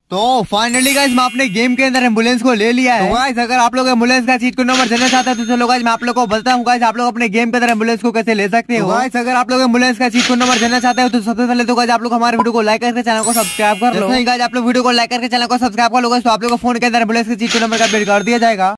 तो finally guys मैं अपने गेम के अंदर एम्बुलेंस को ले लिया है। तो गाइस अगर आप लोग एम्बुलेंस का सीट को नंबर देना चाहते हैं तो चलो गाइस मैं आप लोग को बताता हूँ गाइस आप लोग अपने गेम के अंदर एम्बुलेंस को कैसे ले सकते हो। गाइस अगर आप लोग एम्बुलेंस का सीट को नंबर देना चाहते हो तो सबसे पहले तो गाइस आप लोग हमारे वीडियो को लाइक करके चैनल को सब्सक्राइब कर लो। गाइस आप लोग वीडियो को लाइक करके चैनल को सब्सक्राइब कर लो तो आप लोग को फोन के अंदर एम्बुलेंस के सीट को नंबर का अपडेट कर दिया जाएगा।